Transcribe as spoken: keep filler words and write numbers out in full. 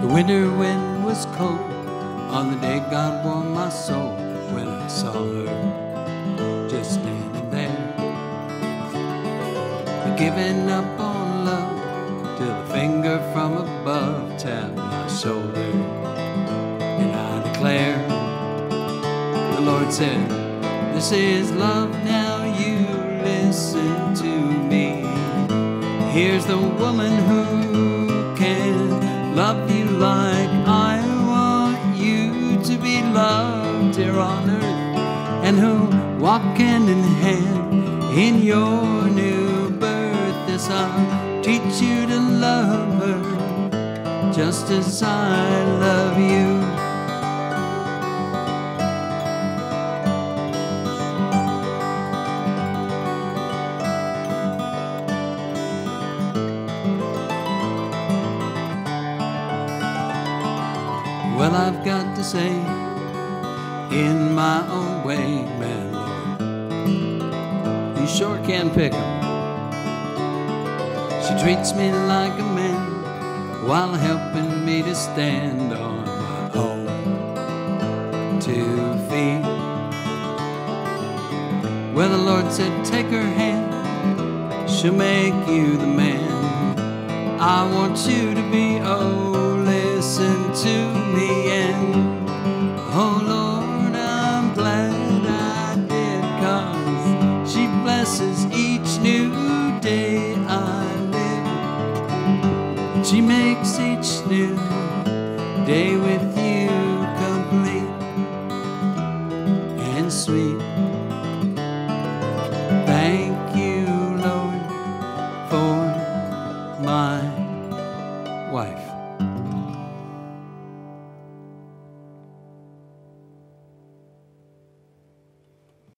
The winter wind was cold on the day God warmed my soul, when I saw her just standing there, giving up on love till a finger from above tapped my shoulder. And I declare, the Lord said, this is love, now you listen to me. Here's the woman who can love you like I want you to be loved here on earth, and who'll walk hand in hand in your new birth. Yes, I'll teach you to love her just as I love you. Well, I've got to say, in my own way, man, Lord, you sure can pick 'em. She treats me like a man while helping me to stand on my own two feet. Well, the Lord said, take her hand, she'll make you the man I want you to be. Oh, listen to me, and oh Lord, I'm glad I did, 'cause she blesses each new day I live. She makes each new day with you